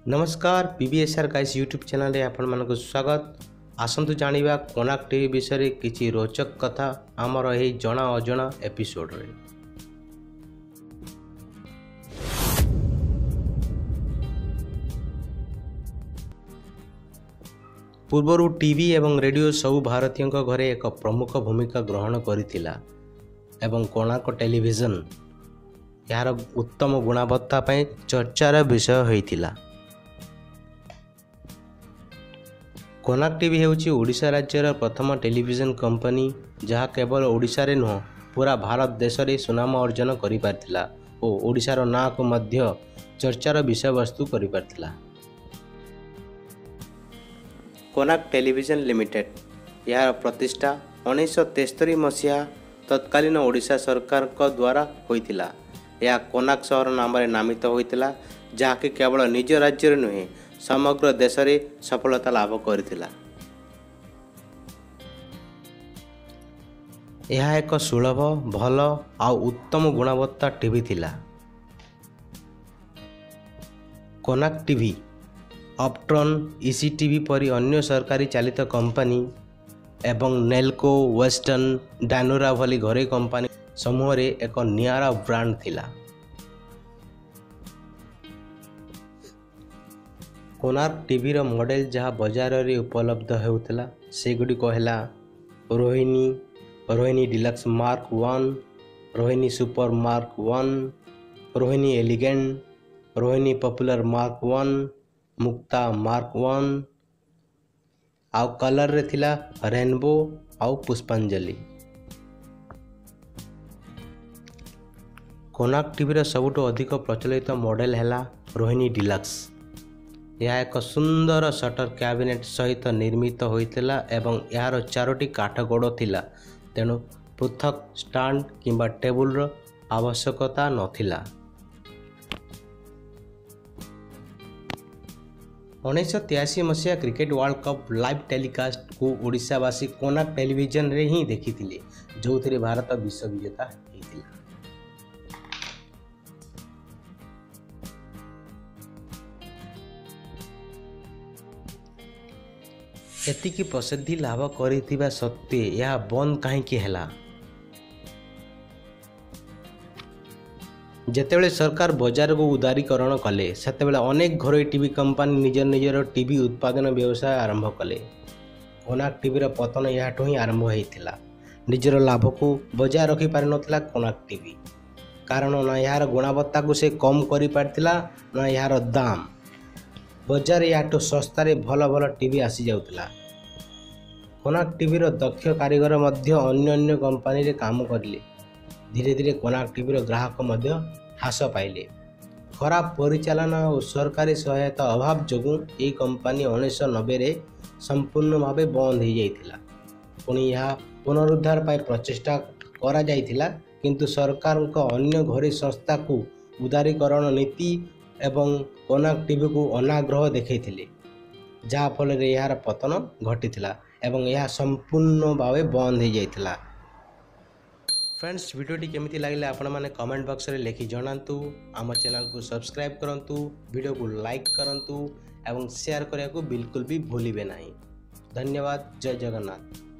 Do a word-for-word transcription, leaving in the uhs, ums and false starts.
नमस्कार पीबीएसआर guys YouTube channel रे आपण मानको स्वागत। आसंतु जानिबा कोणार्क टीवी विषय रे किछि रोचक कथा हमर एही जणा अजणा एपिसोड रे। पूर्वरु टीवी एवं रेडियो सब भारतीय घरे एक प्रमुख भूमिका ग्रहण करिथिला एवं कोणार्क टेलीविजन यार उत्तम गुणवत्ता पय चर्चार विषय होइथिला। कोणार्क टीवी हेउची ओडिशा राज्यर प्रथम टेलीविजन कंपनी जहाँ केवल ओडिशा रे नुह पूरा भारत देश रे सुनाम अर्जन करि पारथिला ओ ओडिशार नाँ को मध्य चर्चार विषय वस्तु करि पारथिला। कोणार्क टेलीविजन लिमिटेड यार प्रतिष्ठा उन्नीस तेस्तरी मसीहा तत्कालीन ओडिशा सरकार को द्वारा होइथिला। यह कोणार्क शहर नाम रे नामित होइथिला जहाँ कि केवल निज राज्य रे नुहे समग्र देश रे सफलता लाभ करथिला। यह एक सुलभ भल आ उत्तम गुणवत्ता टीवी थिला। कोणार्क टीवी अपट्रन इसी टीवी परी अन्य सरकारी चालित कंपनी एवं नेल्को वेस्टर्न डायनोरा भली घरे कंपनी समूह रे एक नियारा ब्रांड थिला। कोणार्क टीवी रो मॉडल जहाँ बाजार रे उपलब्ध हेउतला सेगुडी कहला Rohini Rohini deluxe mark one, Rohini super mark one, Rohini elegant, Rohini popular mark one, Mukta mark one आउ कलर रे थिला रेनबो आउ पुष्पांजलि। कोणार्क टीवी रो सबुठो अधिक प्रचलित मॉडल हैला रोहिणी डिलक्स। यह एक सुंदर शटर कैबिनेट सहित निर्मित होइतिला एवं यार चारोटी काठ गोड़ थिला तेणु पृथक स्टैंड किंबा टेबुल रो आवश्यकता नथिला। उन्नीस तिरासी मसीहा cricket world cup live telecast को ओडिशावासी कोणार्क टेलीविजन रे ही देखिथिले जो थरे भारत विश्व विजेता हेतिला। एतिकी प्रसिद्धि लाभ करिथिबा सत्वे यह बंद कहीं हैला। जेतेबेले सरकार बाजार को उदारीकरण कले सेतेबेले अनेक घरोई टीवी कंपनी निज निजर टीवी उत्पादन व्यवसाय आरंभ कले। कोणार्क टीवी रो पतन याठो ही आरंभ होइथिला। निजर लाभ को बजाय रखी पारि नथिला कोणार्क टीवी कारण ना यार गुणवत्ता को से कम करि पारथिला ना यार दाम बजार याठो सस्ता रे भल भल टीवी आसी जाउतला। कोणार्क टीवी रो दक्ष कारीगर मध्य अन्य अन्य कंपनी रे काम करले। धीरे धीरे कोणार्क टीवी रो ग्राहक मध्य ह्रास पाइले। खराब परिचालना और सरकारी सहायता अभाव जोगु ए कंपनी उन्नीस नब्बे रे संपूर्ण भावे बंद हो जाइथिला। पुणी यह पुनरुद्धार पाई प्रचेष्टा करा जाइथिला किंतु सरकार को अन्य घरे संस्था को उदारीकरण नीति एवं कोणार्क टीवी को अनाग्रह देखैथिले जहाँ फल यार पतन घटीथिला एवं यह संपूर्ण भावे बंद हो जाइथिला। फ्रेंड्स वीडियोटी केमिति लागिला आपण माने कमेंट बॉक्स रे लिखि जणांतु। आम चैनल को सब्सक्राइब करंतु, वीडियो को लाइक करंतु एवं शेयर करिया को बिल्कुल भी भूलिबे नहीं। धन्यवाद। जय जगन्नाथ।